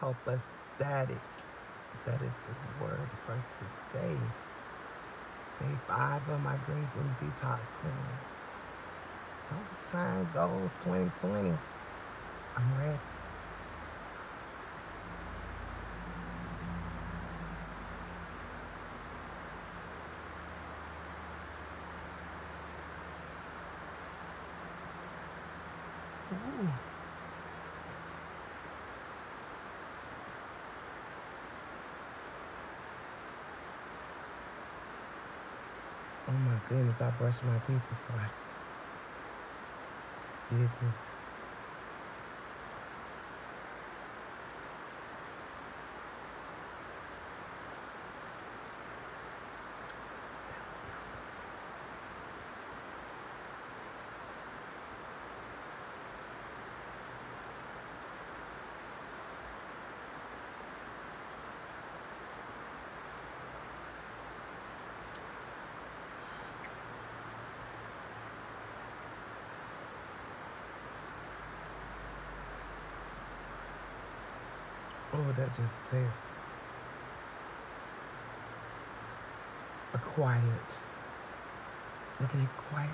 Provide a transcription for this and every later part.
Copacetic. That is the word for today. Day 5 of my green smoothie detox cleanse. Summertime goals 2020. I'm ready. Ooh. Oh my goodness, I brushed my teeth before I did this. Oh, that just tastes quiet. Look at it, quiet.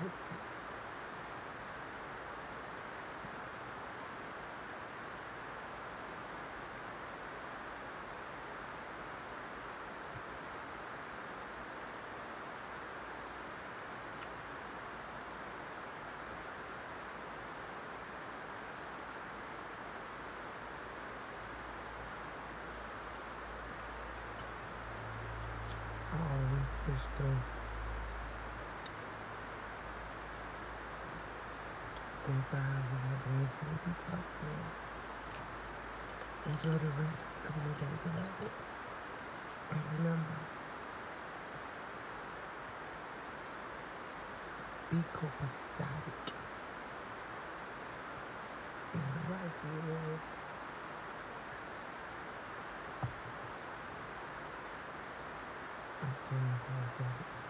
I always push through. Day 5 of my green smoothie detox cleanse. Enjoy the rest of your day, beloveds. And remember, be copacetic in the life you live. I'm so apologetic.